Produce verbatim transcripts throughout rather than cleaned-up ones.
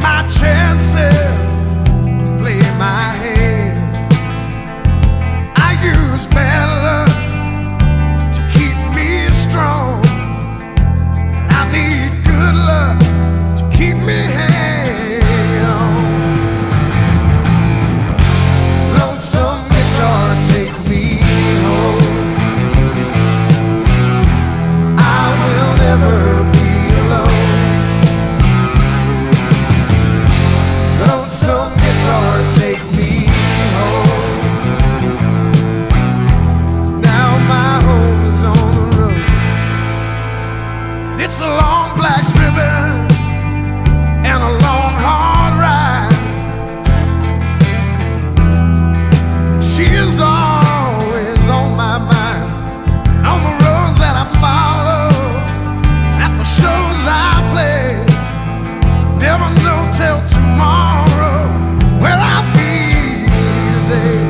my chances, play my hand. I use bad luck to keep me strong, and I need good luck to keep me hanging on. Lonesome guitar, take me home. I will never be alone. Lonesome guitar, take me home. Now my home is on the road, and it's a long black ribbon and a long hard ride. She is always on my mind, and on the roads that I follow, at the shows I play. Never know till tomorrow where I'll be today.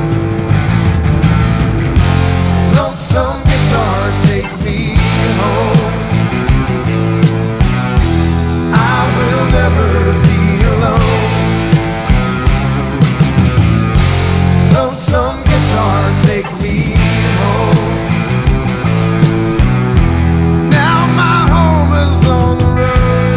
Lonesome guitar, take me home. I will never be alone. Lonesome guitar, take me home. Now my home is on the road.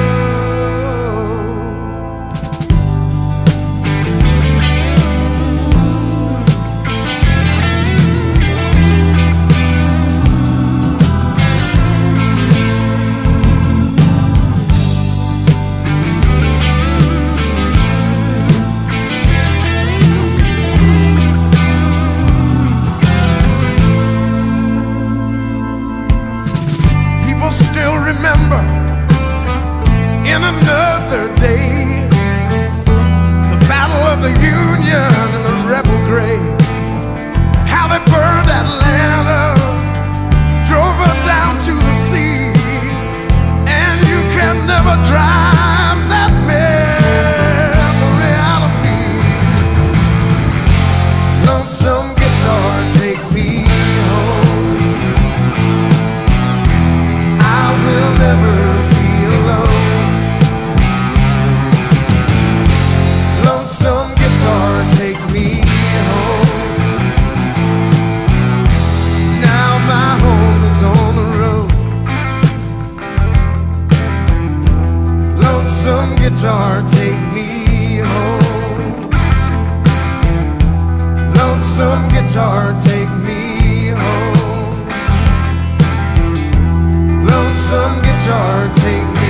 People still remember in another day the Battle of the Union and the rebel grave, and how they burned Atlanta, drove her down to the sea, and you can never drive that memory out of me. Lonesome guitar, take me home. I will never be alone. Lonesome guitar, take me home. Now my home is on the road. Lonesome guitar, take me home. Lonesome guitar, take me home. Lonesome guitar, take me